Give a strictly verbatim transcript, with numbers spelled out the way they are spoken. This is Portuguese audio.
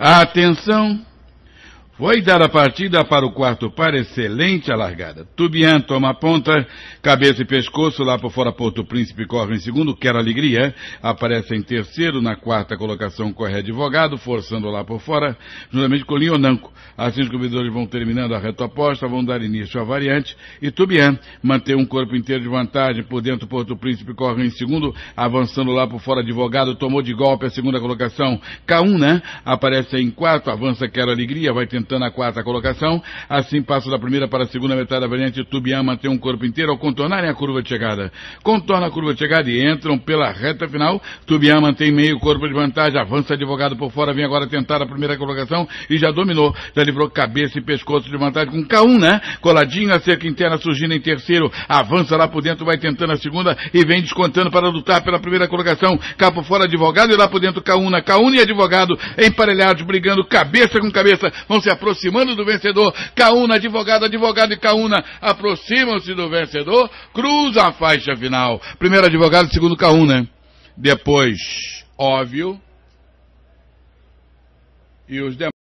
Atenção! Foi dada a partida para o quarto par, excelente a largada. Tubian toma a ponta, cabeça e pescoço, lá por fora Porto Príncipe corre em segundo, Quero Alegria, aparece em terceiro, na quarta colocação corre Advogado, forçando lá por fora, juntamente com Lionanco. Assim os corredores vão terminando a reta oposta, vão dar início à variante, e Tubian mantém um corpo inteiro de vantagem, por dentro Porto Príncipe corre em segundo, avançando lá por fora Advogado, tomou de golpe a segunda colocação, K um, né? Aparece em quarto, avança Quero Alegria, vai tentar na quarta colocação, assim passa da primeira para a segunda metade da variante. Tubian mantém um corpo inteiro ao contornarem a curva de chegada. Contorna a curva de chegada e entram pela reta final. Tubian mantém meio corpo de vantagem, avança Advogado por fora, vem agora tentar a primeira colocação e já dominou, já livrou cabeça e pescoço de vantagem com K um, né? Coladinho, a cerca interna surgindo em terceiro, avança lá por dentro, vai tentando a segunda e vem descontando para lutar pela primeira colocação. Cá por fora Advogado e lá por dentro K um, na K um e Advogado emparelhados, brigando cabeça com cabeça, vão se aproximando do vencedor. K um, Advogado, Advogado e K um aproximam-se do vencedor, cruzam a faixa final. Primeiro Advogado, segundo K um, né? Depois, Óbvio. E os demais.